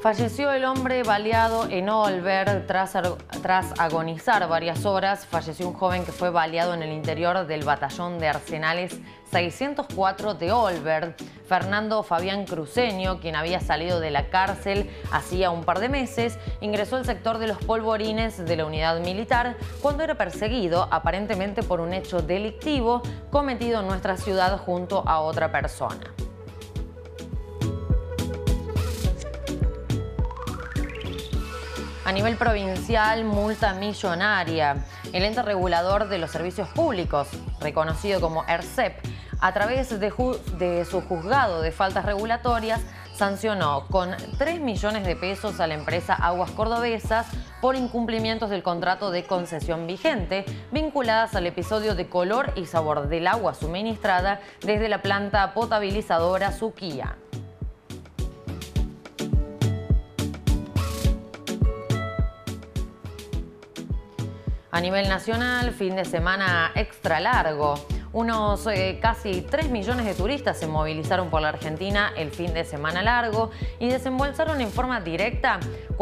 Falleció el hombre baleado en Olver tras agonizar varias horas. Falleció un joven que fue baleado en el interior del batallón de Arsenales 604 de Olver. Fernando Fabián Cruceño, quien había salido de la cárcel hacía un par de meses, ingresó al sector de los Polvorines de la unidad militar cuando era perseguido aparentemente por un hecho delictivo cometido en nuestra ciudad junto a otra persona. A nivel provincial, multa millonaria. El ente regulador de los servicios públicos, reconocido como ERCEP, a través de su juzgado de faltas regulatorias, sancionó con 3 millones de pesos a la empresa Aguas Cordobesas por incumplimientos del contrato de concesión vigente, vinculadas al episodio de color y sabor del agua suministrada desde la planta potabilizadora Suquía. A nivel nacional, fin de semana extra largo. Unos casi 3 millones de turistas se movilizaron por la Argentina el fin de semana largo y desembolsaron en forma directa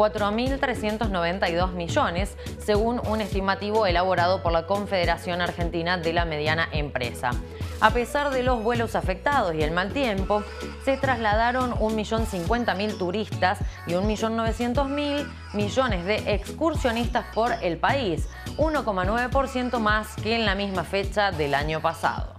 4.392 millones, según un estimativo elaborado por la Confederación Argentina de la Mediana Empresa. A pesar de los vuelos afectados y el mal tiempo, se trasladaron 1.050.000 turistas y 1.900.000 millones de excursionistas por el país, 1,9% más que en la misma fecha del año pasado.